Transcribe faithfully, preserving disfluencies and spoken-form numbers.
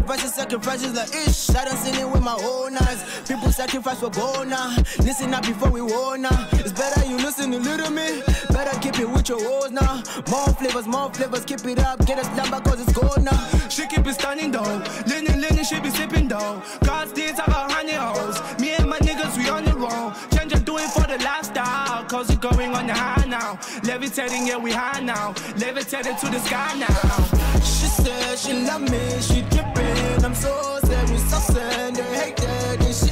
Sacrifices, sacrifices like ish. I done seen it with my own eyes. People sacrifice for gold now. Listen up before we war now. It's better you listen to little me. Better keep it with your woes now. More flavors, more flavors, keep it up. Get a slumber cause it's gold now. She keep it stunning though. Linen, linen, she be sipping though. God's deeds, I got honey hoes. Me and my niggas, we on the roll. Change and do it for the lifestyle. Cause it's going on the high now. Levitating, yeah, we high now. Levitating to the sky now. She said she love me, she dripping. I'm so sad, we so sad. They hate that, and she